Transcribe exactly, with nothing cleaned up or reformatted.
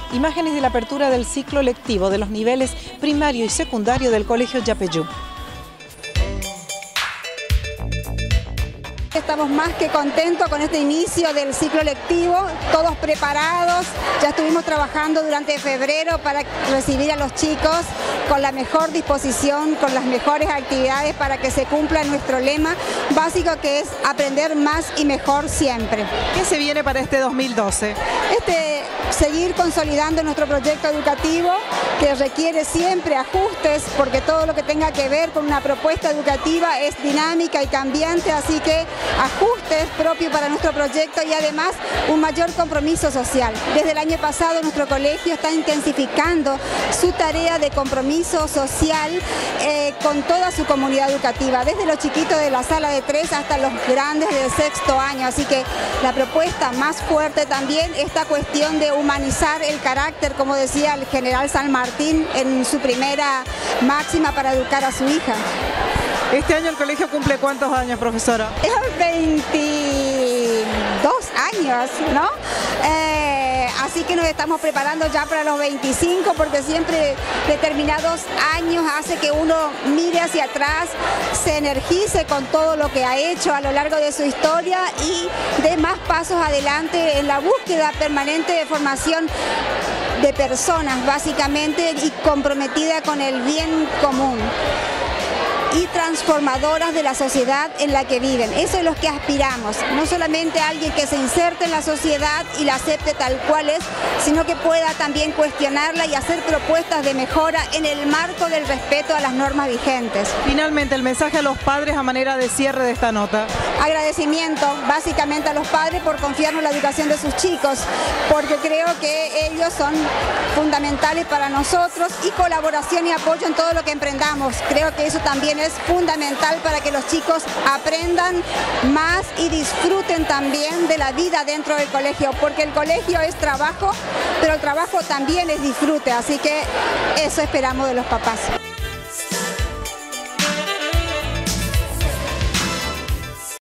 Imágenes de la apertura del ciclo lectivo de los niveles primario y secundario del Colegio Yapeyú. Estamos más que contentos con este inicio del ciclo lectivo, todos preparados. Ya estuvimos trabajando durante febrero para recibir a los chicos con la mejor disposición, con las mejores actividades para que se cumpla nuestro lema básico, que es aprender más y mejor siempre. ¿Qué se viene para este dos mil doce? Este, seguir consolidando nuestro proyecto educativo, que requiere siempre ajustes, porque todo lo que tenga que ver con una propuesta educativa es dinámica y cambiante, así que ajustes propios para nuestro proyecto y además un mayor compromiso social. Desde el año pasado nuestro colegio está intensificando su tarea de compromiso social eh, con toda su comunidad educativa, desde los chiquitos de la sala de tres hasta los grandes del sexto año, así que la propuesta más fuerte también esta cuestión de humanizar el carácter, como decía el general San Martín en su primera máxima para educar a su hija. ¿Este año el colegio cumple cuántos años, profesora? Es veintidós años, ¿no? Eh, así que nos estamos preparando ya para los veinticinco, porque siempre determinados años hace que uno mire hacia atrás, se energice con todo lo que ha hecho a lo largo de su historia y dé más pasos adelante en la búsqueda permanente de formación de personas, básicamente, y comprometida con el bien común y transformadoras de la sociedad en la que viven. Eso es lo que aspiramos, no solamente a alguien que se inserte en la sociedad y la acepte tal cual es, sino que pueda también cuestionarla y hacer propuestas de mejora en el marco del respeto a las normas vigentes. Finalmente, el mensaje a los padres a manera de cierre de esta nota. Agradecimiento básicamente a los padres por confiarnos en la educación de sus chicos, porque creo que ellos son fundamentales para nosotros, y colaboración y apoyo en todo lo que emprendamos. Creo que eso también es fundamental para que los chicos aprendan más y disfruten también de la vida dentro del colegio, porque el colegio es trabajo, pero el trabajo también es disfrute, así que eso esperamos de los papás.